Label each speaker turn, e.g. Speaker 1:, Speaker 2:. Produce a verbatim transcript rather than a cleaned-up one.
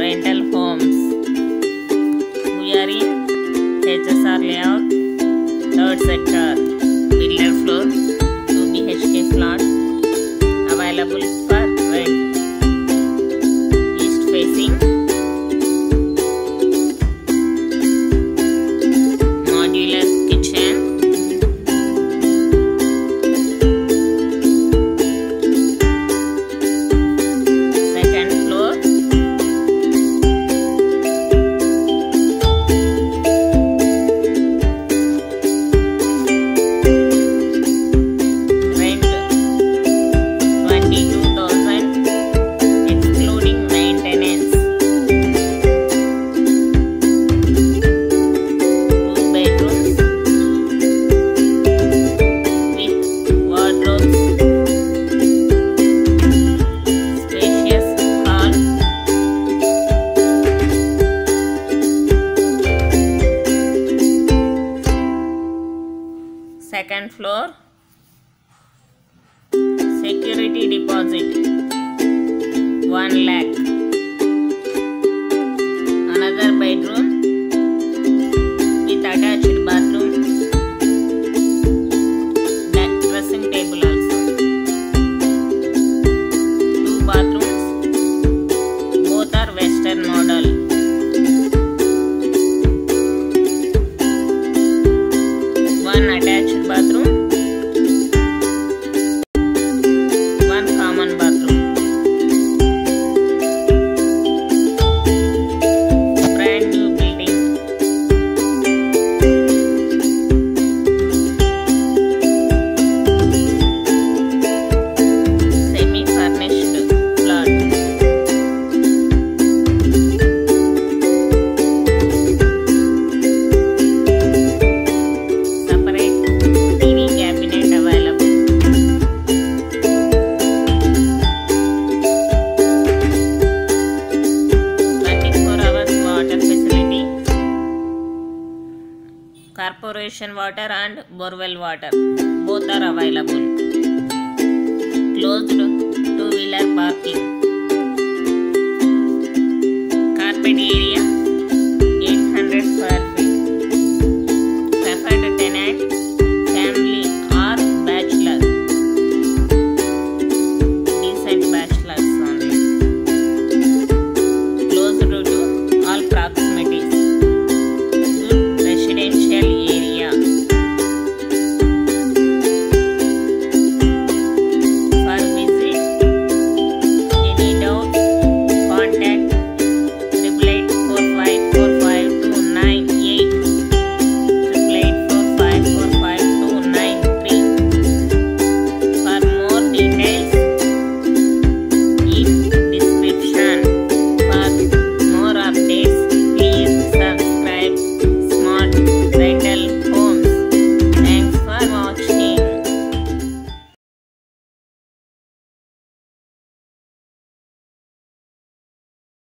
Speaker 1: rental homes. We are in H S R layout, third sector, builder floor, two B H K flat, available for rent. East facing, modular kitchen, second floor, rent twenty-two thousand excluding maintenance. Two bedrooms with wardrobes, spacious hall, second floor, security deposit one lakh. Another bedroom with attached bathroom, da- dressing table also. Two bathrooms, both are western model. One attached bathroom, one common bathroom. Brand new building. Semi furnished flat. Separate T V cabinet available. twenty-four hours water facility. Corporation water and borewell water both are available. Closed